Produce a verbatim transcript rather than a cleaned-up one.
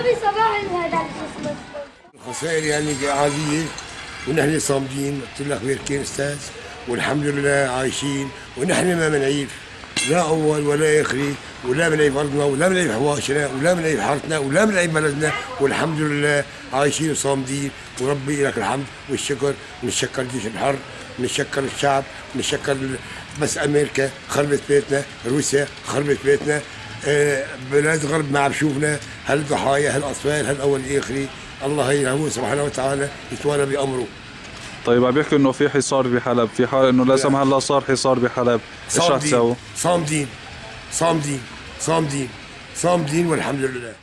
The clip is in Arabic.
نبي صباح هذا الخسائر يعني عادية ونحن صامدين. قلت له خير كان استاذ والحمد لله عايشين ونحن ما بنعيب لا اول ولا اخري ولا بنعيب ارضنا ولا بنعيب حواشنا ولا بنعيب حارتنا ولا بنعيب بلدنا والحمد لله عايشين وصامدين وربي لك الحمد والشكر. ونتشكر جيش الحر ونتشكر الشعب ونتشكر بس امريكا خربت بيتنا، روسيا خربت بيتنا، آه بلاد الغرب ما عم شوفنا هالضحايا هالاطفال هالاول اخري. الله يرحمه سبحانه وتعالى يتولى بامره. طيب عم بيحكوا انه في حصار بحلب، في حال انه لا سمح الله صار حصار بحلب، ايش رح تسووا؟ صامدين صامدين صامدين صامدين والحمد لله.